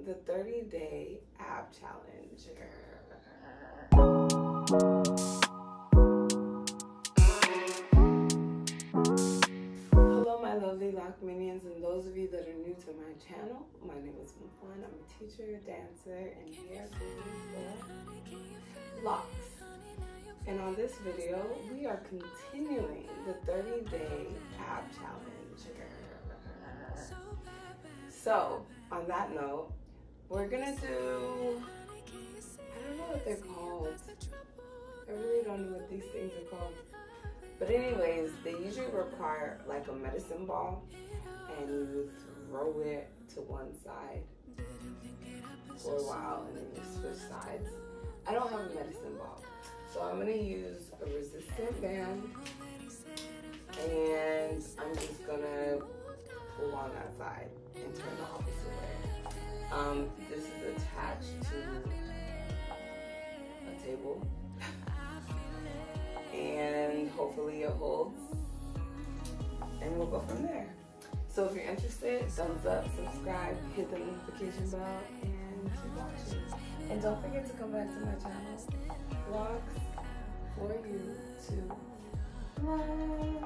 the 30-day ab challenge. Hello, my lovely lock minions, and those of you that are new to my channel. My name is Mufwan. I'm a teacher, dancer, and hair guru for locks. And on this video, we are continuing the 30-day ab challenge. So, on that note, we're gonna do, I don't know what they're called. I really don't know what these things are called. But anyways, they usually require like a medicine ball, and you throw it to one side for a while, and then you switch sides. I don't have a medicine ball, so I'm gonna use a resistant band, and I'm just gonna pull on that side and turn the opposite way. This is attached to a table, and hopefully it holds, and we'll go from there. So if you're interested, thumbs up, subscribe, hit the notification bell, and keep watching. And don't forget to come back to my channel, vlogs for you to love.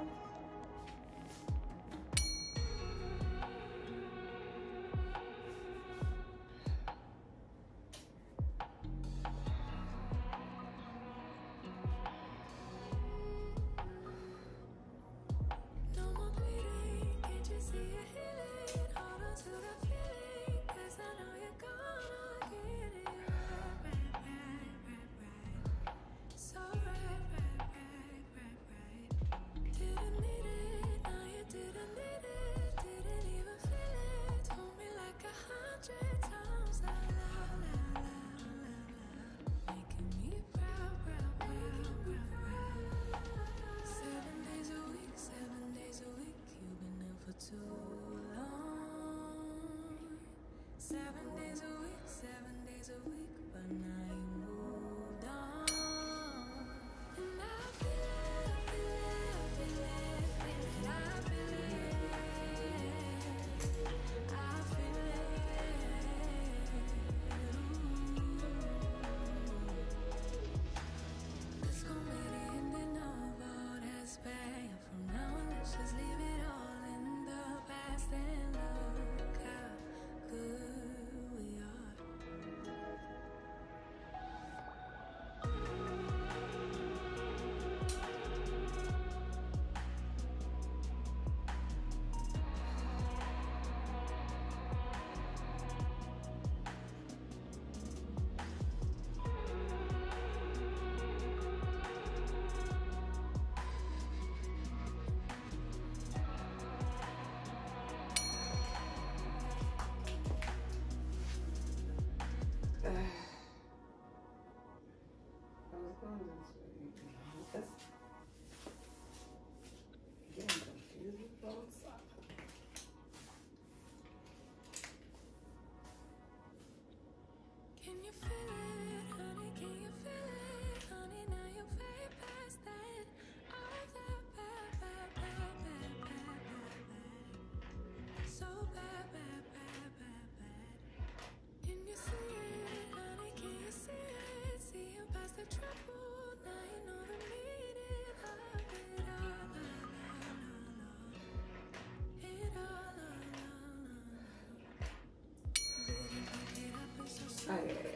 Okay.